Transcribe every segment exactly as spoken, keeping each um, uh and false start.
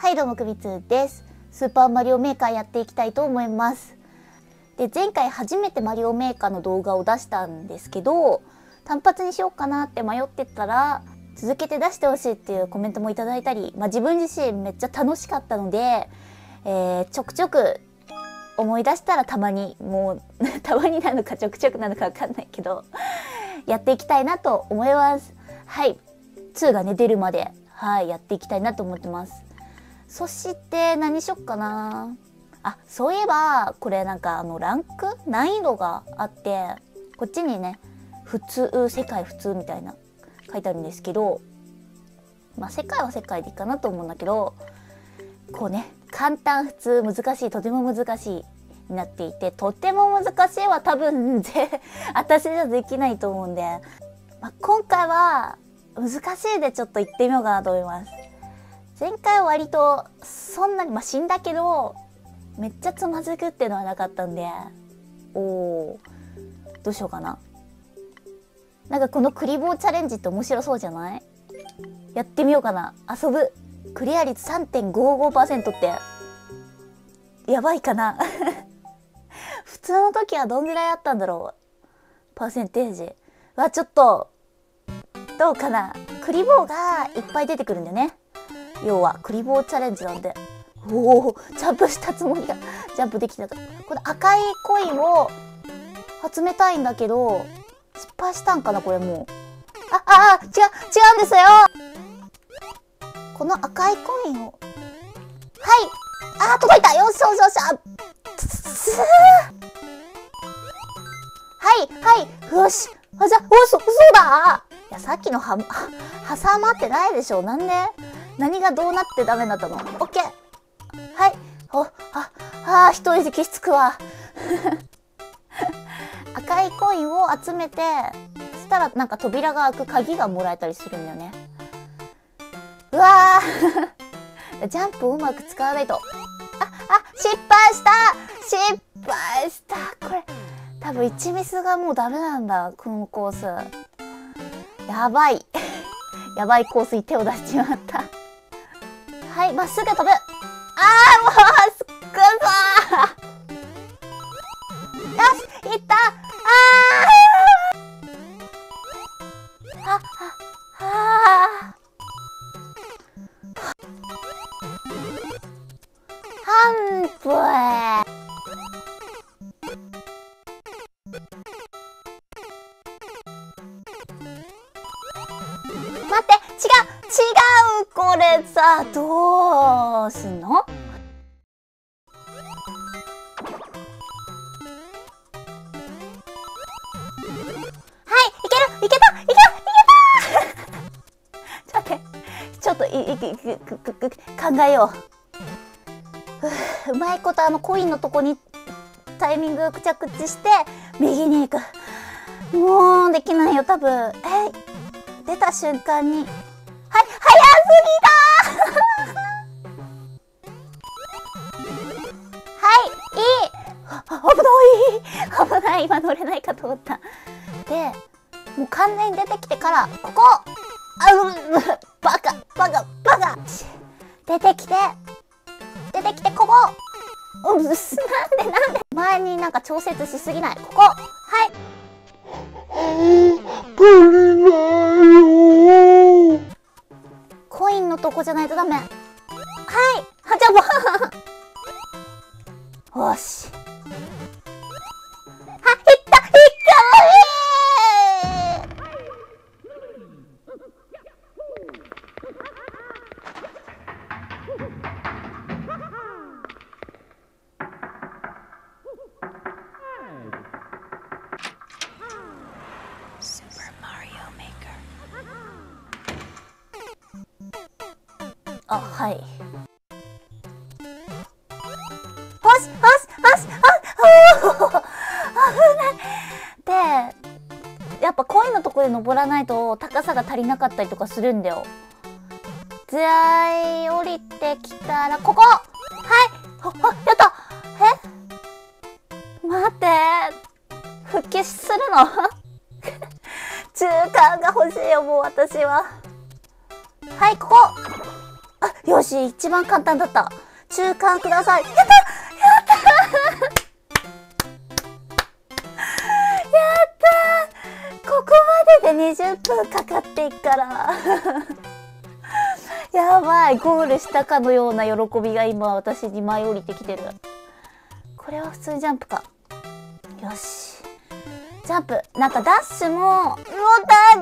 はいどうもくびつです。スーパーマリオメーカーやっていきたいと思います。で、前回初めてマリオメーカーの動画を出したんですけど、単発にしようかなって迷ってたら、続けて出してほしいっていうコメントもいただいたり、まあ、自分自身めっちゃ楽しかったので、えー、ちょくちょく思い出したらたまに、もうたまになのかちょくちょくなのかわかんないけど、やっていきたいなと思います。はい。ツーがね、出るまで、はい、やっていきたいなと思ってます。そして何しよっかなあ、そういえばこれなんかあのランク難易度があって、こっちにね普通世界普通みたいな書いてあるんですけど、まあ世界は世界でいいかなと思うんだけど、こうね簡単普通難しいとても難しいになっていて、とても難しいは多分ぜ私じゃできないと思うんで、まあ、今回は難しいでちょっと行ってみようかなと思います。前回は割とそんなに、まあ、死んだけどめっちゃつまずくっていうのはなかったんで、おおどうしようかな。なんかこのクリボーチャレンジって面白そうじゃない？やってみようかな。遊ぶクリア率 さんてんごごパーセント ってやばいかな普通の時はどんぐらいあったんだろう、パーセンテージは。ちょっとどうかな。クリボーがいっぱい出てくるんだよね。要はクリボーチャレンジなんで、おおジャンプしたつもりがジャンプできてなかった。この赤いコインを集めたいんだけど失敗したんかなこれ。もうああ違う違うんですよ。この赤いコインを、はいあー届いた。よしよしよし。あはいはいよし。あ、じゃあおそそうだ。いやさっきのは挟まってないでしょ。なんで何がどうなってダメになったの？オッケー。はい。お、あ、あー、一息つくわ。赤いコインを集めて、そしたらなんか扉が開く鍵がもらえたりするんだよね。うわージャンプをうまく使わないと。あ、あ、失敗した失敗した。これ、多分いちミスがもうダメなんだ、このコース。やばい。やばいコースに手を出しちまった。はい、まっすぐ飛ぶ。あー、もう、すっごいぞー。よし、いった。あー。あ、あ、あー。半分。待って、違う違うこれさ、どうすんの？はい、いけるいけたいけたいけたちょっと待って、ちょっといいいくくく考えよう。うまいことあのコインのとこにタイミング着地して右に行く。もうできないよ多分。え出た瞬間に、はい、早すぎだはい、いい。危ない危ない。今乗れないかと思った。で、もう完全に出てきてから、ここあうバカバカバカ出てきて出てきてここうっす。なんでなんで前になんか調節しすぎない。ここはいコインのとこじゃないとダメ。はい。はじゃあもうよし。あ、いったいったスーパーマリオメーカー。あ、はい。よしよしよし、あ、危ない。で、やっぱコインのとこで登らないと高さが足りなかったりとかするんだよ。じゃあ降りてきたらここ。はいあ、あ、やった。え待って復帰するの中間が欲しいよもう私は。はいここ。あ、 よし、一番簡単だった。中間ください。やったやったやったここまででにじゅっぷんかかっていくから。やばい、ゴールしたかのような喜びが今私に舞い降りてきてる。これは普通ジャンプか。よし。ジャンプ。なんかダッシュも、ボタン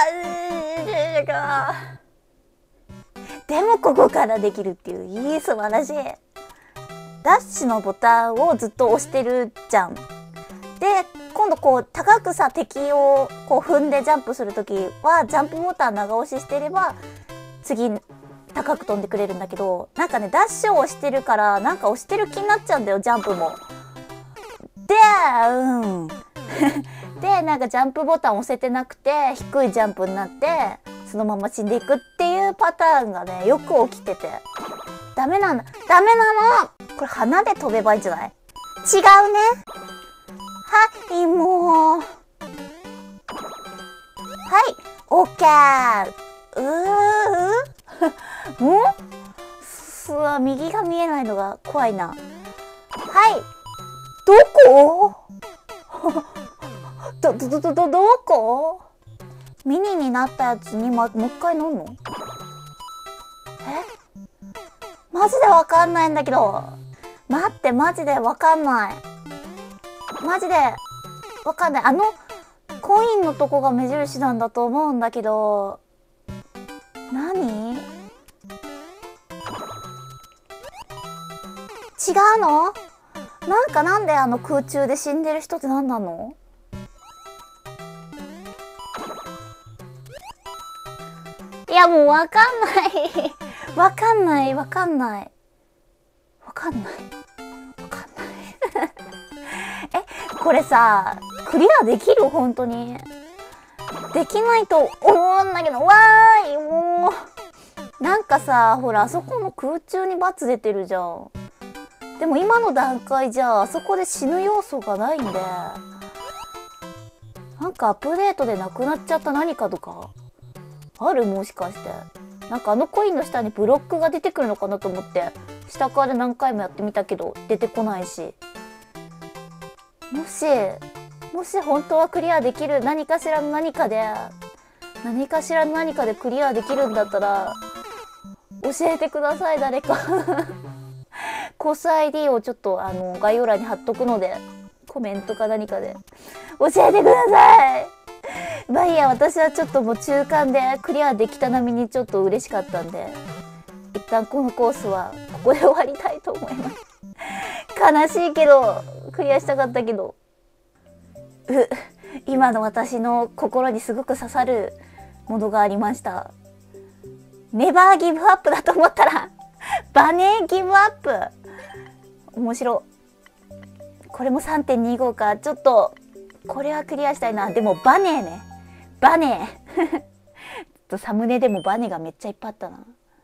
が、でもここからできるっていう、いい、素晴らしい。ダッシュのボタンをずっと押してるじゃん。で、今度こう、高くさ、敵をこう踏んでジャンプするときは、ジャンプボタン長押ししてれば、次、高く飛んでくれるんだけど、なんかね、ダッシュを押してるから、なんか押してる気になっちゃうんだよ、ジャンプも。で、うん。で、なんかジャンプボタン押せてなくて、低いジャンプになって、そのまま死んでいくっていうパターンがね、よく起きてて。ダメなんだ。ダメなの！これ花で飛べばいいんじゃない？違うね。はい、もう。はい、オッケー。うーん？すわ、右が見えないのが怖いな。はい。どこ？ど、ど、ど、ど、ど、どこ？ミニになったやつに、ま、もう一回乗んの？え？マジでわかんないんだけど。待って、マジでわかんない。マジでわかんない。あの、コインのとこが目印なんだと思うんだけど、何？違うの？なんかなんであの空中で死んでる人って何なの？いやもうわかんない。わかんない、わかんない。わかんない。わかんない。え、これさ、クリアできる？本当に。できないと思うんだけど、わーい、もう。なんかさ、ほら、あそこの空中にバツ出てるじゃん。でも今の段階じゃ、あそこで死ぬ要素がないんで、なんかアップデートでなくなっちゃった何かとか、ある？もしかして。なんかあのコインの下にブロックが出てくるのかなと思って、下から何回もやってみたけど、出てこないし。もし、もし本当はクリアできる何かしらの何かで、何かしらの何かでクリアできるんだったら、教えてください、誰か。コース アイディー をちょっとあの概要欄に貼っとくので、コメントか何かで教えてください。まあいいや、私はちょっともう中間でクリアできた並みにちょっと嬉しかったんで、一旦このコースはここで終わりたいと思います。悲しいけど、クリアしたかったけど、う、今の私の心にすごく刺さるものがありました。ネバーギブアップだと思ったら、バネーギブアップ。面白。これも さんてんにご か。ちょっと、これはクリアしたいな。でもバネーね。バネー。ちょっとサムネでもバネがめっちゃいっぱいあったな。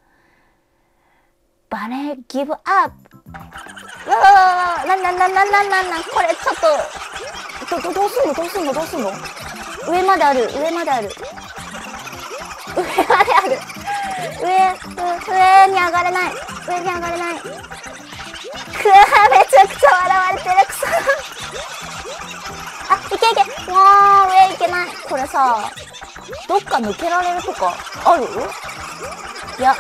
バネーギブアップ。うわわわ、な、な、な、な、な、な、な、これちょっと、ど、ど、どうすんのどうすんのどうすんの上まである、上まである。上まである。上、上に上がれない。上に上がれない。くわ、めちゃくちゃ笑われてる、くそ。あ、いけいけ。もう、上いけない。これさ、どっか抜けられるとか、ある？いや。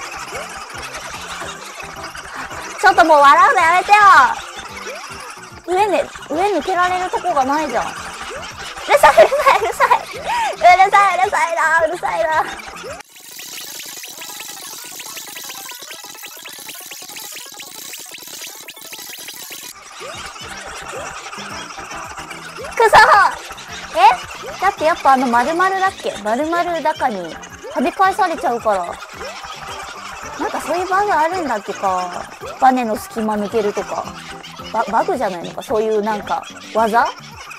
ちょっともう笑うのやめてよ。上ね、上抜けられるとこがないじゃん。うるさい、うるさい、うるさい。うるさい、うるさいな、うるさいな。くそ！え？だってやっぱあの丸々だっけ？丸々高に跳ね返されちゃうから。なんかそういうバグあるんだっけか。バネの隙間抜けるとか。バ、バグじゃないのか、そういうなんか技？あ、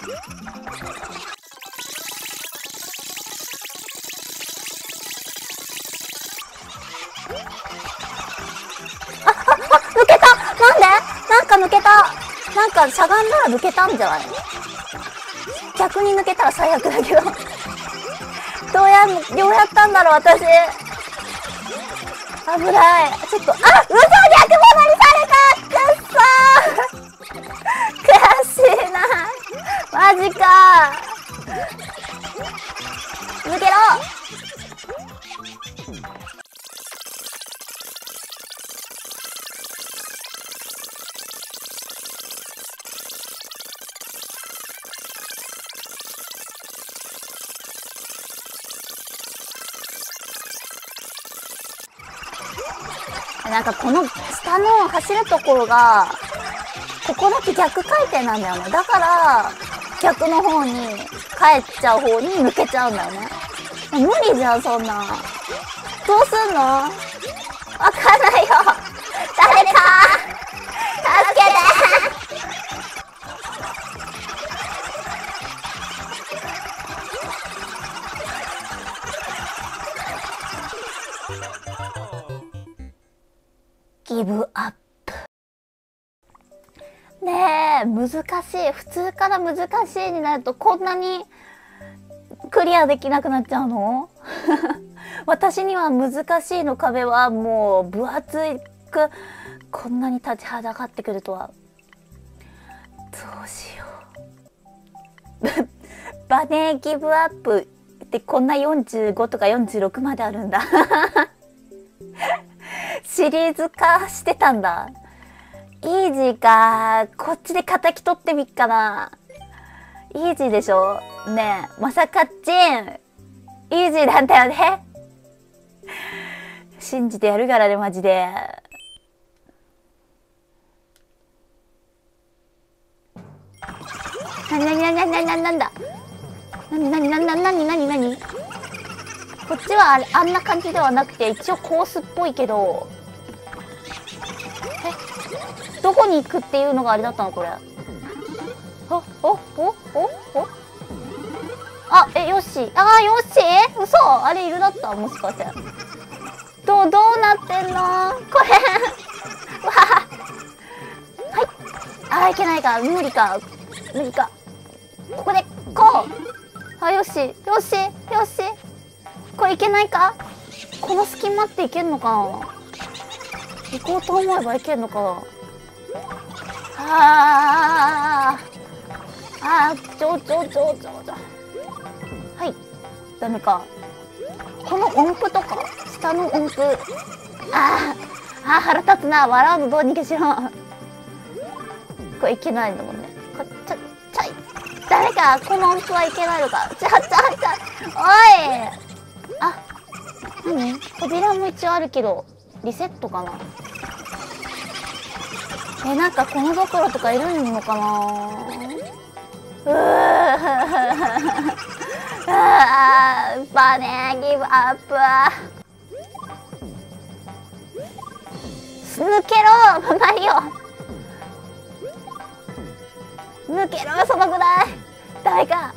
あ、抜けた！なんで？なんか抜けた！なんかしゃがんだら抜けたんじゃない？逆に抜けたら最悪だけど。どうやん、どうやったんだろう、私。 危ない。ちょっと、あ、嘘、逆戻りされた。くっそー。悔しいな。マジか。抜けろ。なんかこの下の走るところがここだけ逆回転なんだよね。だから逆の方に帰っちゃう方に抜けちゃうんだよね。無理じゃんそんな。どうすんの？わかんないよ。誰か助けて。ギブアップ。ねえ、難しい。普通から難しいになるとこんなにクリアできなくなっちゃうの？私には難しいの壁はもう分厚くこんなに立ちはだかってくるとは。どうしよう。バネーギブアップってこんなよんじゅうごとかよんじゅうろくまであるんだ。シリーズ化してたんだ。イージーか。こっちで敵取ってみっかな。イージーでしょねえ。まさかっちん。イージーなんだよね。信じてやるからね、マジで。なになになになになになんだ。なになになになになになになに。こっちはあれ、あんな感じではなくて、一応コースっぽいけど。え、どこに行くっていうのがあれだったのこれ。お、お、お、お、お。あ、え、よし。あー、よし。嘘。あれいるだった。もしかして。どう、どうなってんのこれ。わあ。はい。あー、いけないか。無理か。無理か。ここで、こう。あ、よし。よし。よし。これいけないか。この隙間っていけんのかな。行こうと思えばいけんのかな。あー。あー、ちょちょちょちょちょ。はい。ダメか。この音符とか下の音符。あー。あー、腹立つな。笑うのどうにかしろ。これいけないんだもんね。こちょ、ちょい。ダメか。この音符はいけないのか。ちょちょちょ。おい。あ、なに？扉も一応あるけど、リセットかな。え、なんかこのどころとかいるのかな。うーあー、バネーギブアップ。抜けろマリオ。抜けろそのぐらい。ダメか。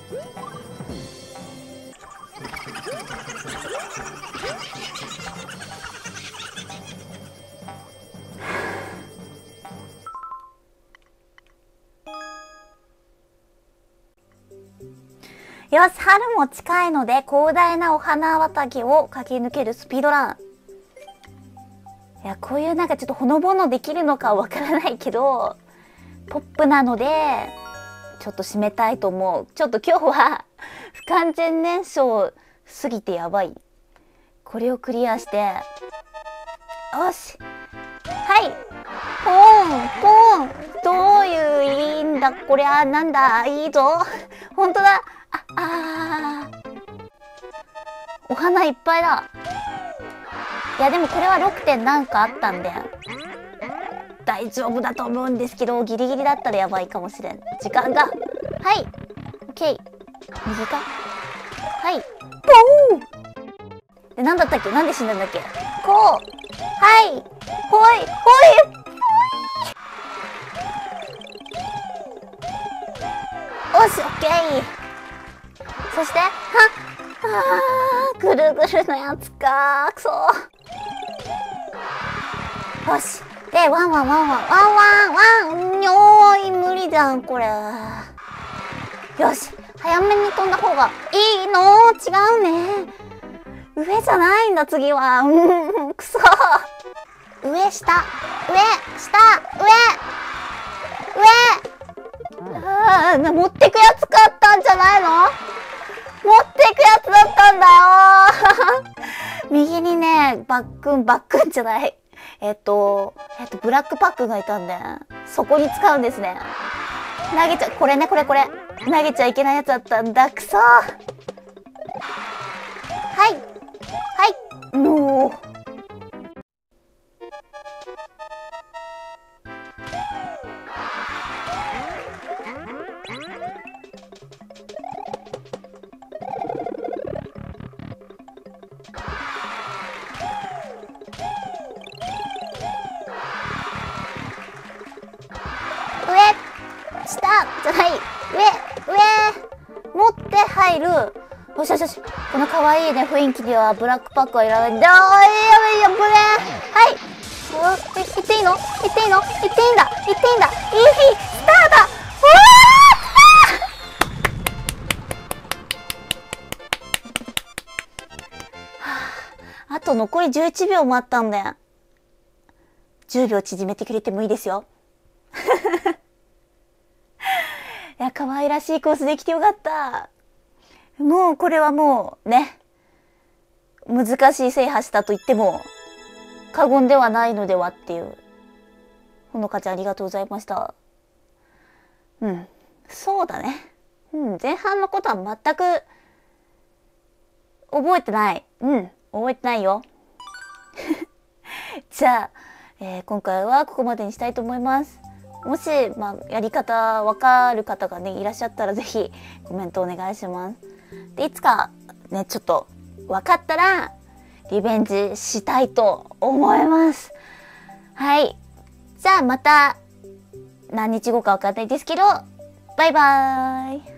よし、春も近いので広大なお花畑を駆け抜けるスピードラン。いや、こういうなんかちょっとほのぼのできるのかわからないけど、ポップなのでちょっと締めたいと思う。ちょっと今日は不完全燃焼すぎてやばい。これをクリアして、よし、はい、ポーンポーン。どういう意味だこりゃ。なんだ、いいぞ。ほんとだ。あ、あー、お花いっぱいだ。いやでもこれはろくてんなんかあったんで大丈夫だと思うんですけど、ギリギリだったらやばいかもしれん。時間が、はい、オッケー。右か、はい、ポーン。で、なんだったっけ。なんで死んだんだっけ。こう、はい、ほいほいほい。よし、オッケー。そして、はっ、あー、ぐるぐるのやつかー。くそー。よし。で、ワンワンワンワン、ワンワンワン、にょーい、無理じゃん、これ。よし。早めに飛んだ方がいいの？違うね。 上じゃないんだ、次は。うん、くそ。上、下、上、下、上、上。ああ、持ってくやつ買ったんじゃないの？持ってくやつだったんだよ右にね、バックン、バックンじゃない。えっと、えっと、ブラックパックがいたんで、そこに使うんですね。投げちゃ、これね、これこれ。投げちゃいけないやつだったんだ。くそー。はい。はい。のー。下じゃない、上、上、持って入る。よしよしよし。この可愛いね、雰囲気ではブラックパックはいらないんだ。あー、やべやべ、はい。お、え、行っていいの？行っていいの？行っていいんだ。行っていいんだ。いい日、スタート。うわー！はあ、あと残りじゅういちびょうもあったんで、じゅうびょう縮めてくれてもいいですよ。いや、可愛らしいコースできてよかった。もうこれはもうね、難しい制覇したと言っても過言ではないのではっていう。ほのかちゃんありがとうございました。うん、そうだね。うん、前半のことは全く覚えてない。うん、覚えてないよ。じゃあ、えー、今回はここまでにしたいと思います。もし、まあ、やり方わかる方がね、いらっしゃったらぜひコメントお願いします。で、いつかね、ちょっと分かったらリベンジしたいと思います。はい。じゃあまた何日後かわかんないですけど、バイバーイ。